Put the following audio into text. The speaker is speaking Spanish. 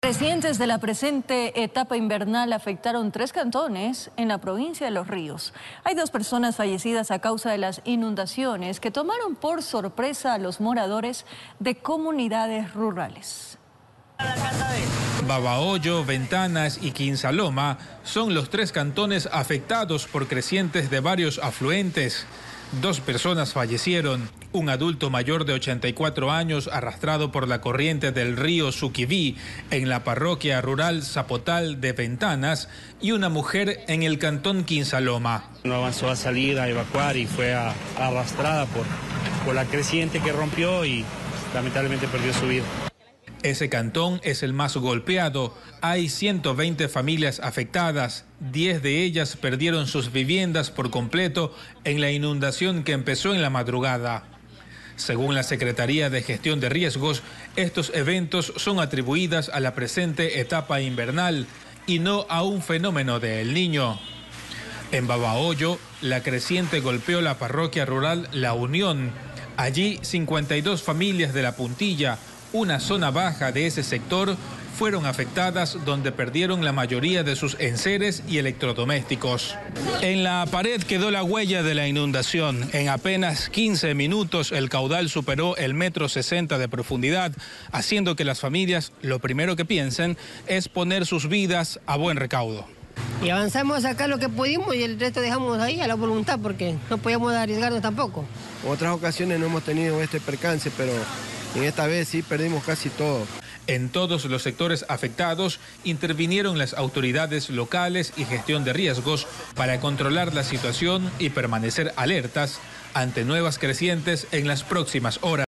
Crecientes de la presente etapa invernal afectaron 3 cantones en la provincia de Los Ríos. Hay 2 personas fallecidas a causa de las inundaciones que tomaron por sorpresa a los moradores de comunidades rurales. Babahoyo, Ventanas y Quinsaloma son los 3 cantones afectados por crecientes de varios afluentes. 2 personas fallecieron, un adulto mayor de 84 años arrastrado por la corriente del río Suquiví en la parroquia rural Zapotal de Ventanas y una mujer en el cantón Quinsaloma. No avanzó a salir, a evacuar y fue arrastrada por la creciente que rompió y lamentablemente perdió su vida. Ese cantón es el más golpeado. Hay 120 familias afectadas. 10 de ellas perdieron sus viviendas por completo en la inundación que empezó en la madrugada. Según la Secretaría de Gestión de Riesgos, estos eventos son atribuidas a la presente etapa invernal y no a un fenómeno de El Niño. En Babahoyo, la creciente golpeó la parroquia rural La Unión. Allí, 52 familias de La Puntilla, una zona baja de ese sector, fueron afectadas, donde perdieron la mayoría de sus enseres y electrodomésticos. En la pared quedó la huella de la inundación. En apenas 15 minutos el caudal superó el 1,60 m de profundidad, haciendo que las familias lo primero que piensen es poner sus vidas a buen recaudo. Y avanzamos a sacar lo que pudimos y el resto dejamos ahí a la voluntad porque no podíamos arriesgarnos tampoco. En otras ocasiones no hemos tenido este percance, pero en esta vez sí perdimos casi todo. En todos los sectores afectados intervinieron las autoridades locales y gestión de riesgos para controlar la situación y permanecer alertas ante nuevas crecientes en las próximas horas.